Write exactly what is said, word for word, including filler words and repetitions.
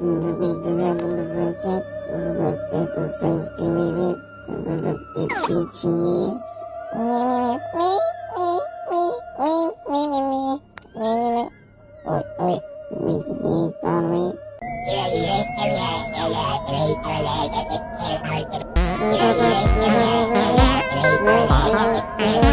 The beginning of the subject is that the sense can be read as the big cheese. Me, me, me, me, me, me, me, me, me. Wait, wait, me, me, sorry. Yeah, yeah, yeah, yeah, yeah, yeah, yeah, yeah, yeah, yeah, yeah, yeah, yeah, yeah,